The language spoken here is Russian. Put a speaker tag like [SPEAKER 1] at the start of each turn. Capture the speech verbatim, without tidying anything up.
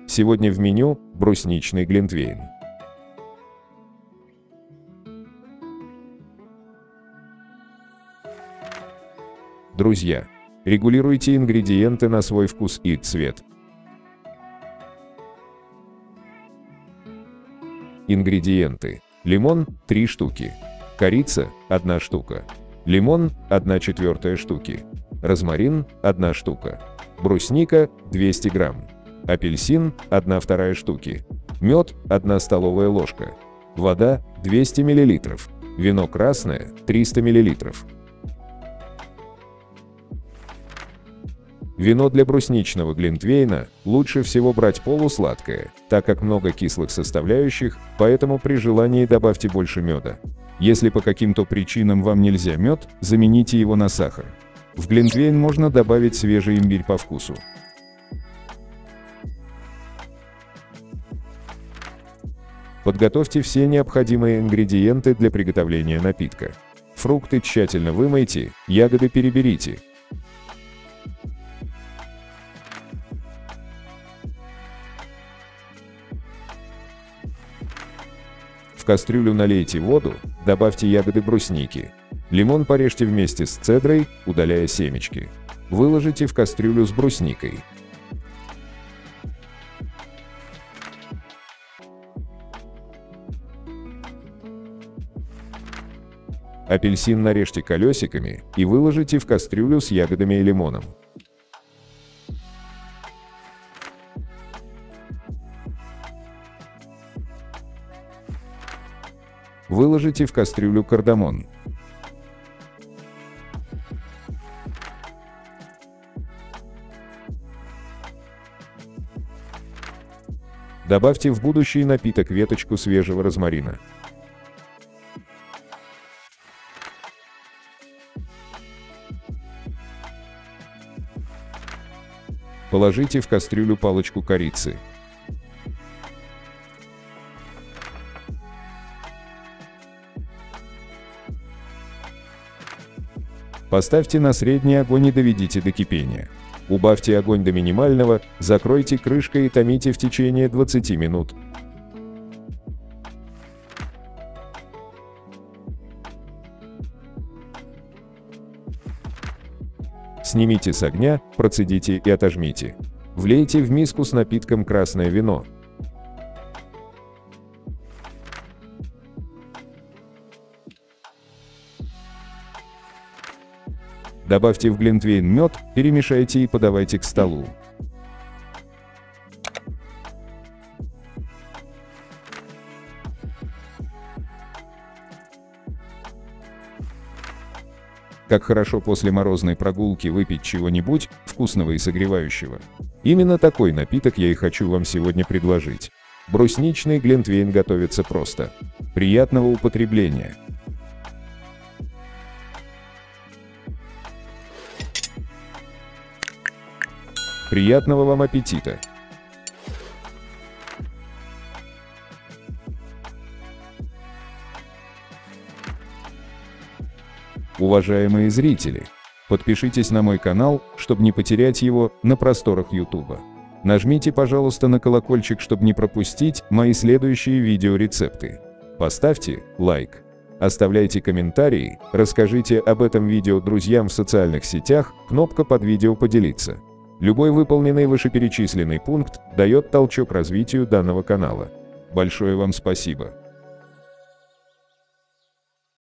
[SPEAKER 1] Сегодня в меню брусничный глинтвейн. Друзья, регулируйте ингредиенты на свой вкус и цвет. Ингредиенты. Лимон – три штуки. Корица – одна штука. Лимон – одна четвертая штуки. Розмарин – одна штука. Брусника – двести грамм. Апельсин – одна вторая штуки. Мед – одна столовая ложка. Вода – двести миллилитров. Вино красное – триста миллилитров. Вино для брусничного глинтвейна лучше всего брать полусладкое, так как много кислых составляющих, поэтому при желании добавьте больше меда. Если по каким-то причинам вам нельзя мед, замените его на сахар. В глинтвейн можно добавить свежий имбирь по вкусу. Подготовьте все необходимые ингредиенты для приготовления напитка. Фрукты тщательно вымойте, ягоды переберите. В кастрюлю налейте воду, добавьте ягоды брусники. Лимон порежьте вместе с цедрой, удаляя семечки. Выложите в кастрюлю с брусникой. Апельсин нарежьте колесиками и выложите в кастрюлю с ягодами и лимоном. Выложите в кастрюлю кардамон. Добавьте в будущий напиток веточку свежего розмарина. Положите в кастрюлю палочку корицы. Поставьте на средний огонь и доведите до кипения. Убавьте огонь до минимального, закройте крышкой и томите в течение двадцати минут. Снимите с огня, процедите и отожмите. Влейте в миску с напитком красное вино. Добавьте в глинтвейн мед, перемешайте и подавайте к столу. Как хорошо после морозной прогулки выпить чего-нибудь вкусного и согревающего. Именно такой напиток я и хочу вам сегодня предложить. Брусничный глинтвейн готовится просто. Приятного употребления! Приятного вам аппетита! Уважаемые зрители, подпишитесь на мой канал, чтобы не потерять его на просторах ютуба. Нажмите, пожалуйста, на колокольчик, чтобы не пропустить мои следующие видеорецепты. Поставьте лайк. Оставляйте комментарии, расскажите об этом видео друзьям в социальных сетях, кнопка под видео «Поделиться». Любой выполненный вышеперечисленный пункт дает толчок развитию данного канала. Большое вам спасибо!